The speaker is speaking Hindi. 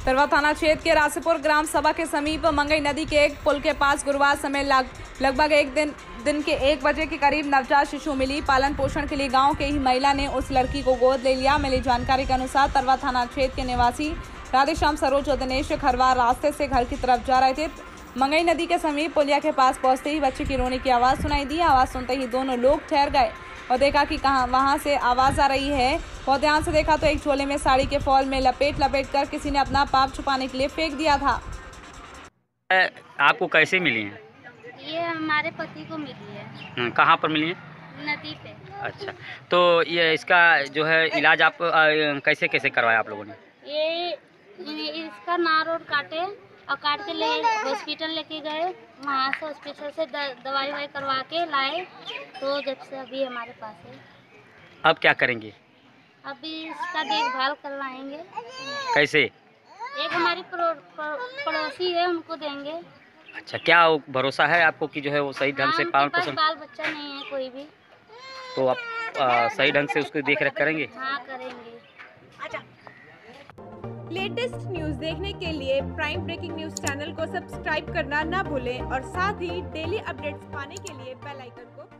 तरवा थाना क्षेत्र के रासीपुर ग्राम सभा के समीप मंगई नदी के एक पुल के पास गुरुवार समय लगभग दिन के 1 बजे के करीब नवजात शिशु मिली। पालन पोषण के लिए गांव के ही महिला ने उस लड़की को गोद ले लिया। मिली जानकारी के अनुसार तरवा थाना क्षेत्र के निवासी राधेश्याम सरोज और दिनेश खरवार रास्ते से घर की तरफ जा रहे थे। मंगई नदी के समीप पुलिया के पास पहुंचते ही बच्चे की रोने की आवाज़ सुनाई दी। आवाज़ सुनते ही दोनों लोग ठहर गए और देखा कि वहां से आवाज़ आ रही है। बहुत ध्यान से देखा तो एक झोले में साड़ी के फॉल में लपेट कर किसी ने अपना पाप छुपाने के लिए फेंक दिया था। आपको कैसे मिली है? ये हमारे पति को मिली है। कहाँ पर मिली है? नदी पे। अच्छा, तो ये इसका जो है इलाज आप कैसे कैसे करवाया आप लोगों ने? ये इसका नार और काटे और काट के ले हॉस्पिटल लेके गए। वहाँ से हॉस्पिटल से दवाई वाई करवा के लाए, तो जब से अभी हमारे पास है। अब क्या करेंगे? अभी इसका देखभाल करवाएंगे। कैसे? एक हमारी पड़ोसी है, उनको देंगे। अच्छा, क्या भरोसा है आपको कि जो है वो सही ढंग से पालन पोषण? बाल बच्चा नहीं है कोई भी, तो आप सही ढंग से उसकी देख रेख करेंगे? हाँ करेंगे। लेटेस्ट न्यूज देखने के लिए प्राइम ब्रेकिंग न्यूज चैनल को सब्सक्राइब करना ना भूलें और साथ ही डेली अपडेट्स पाने के लिए बेल आइकन को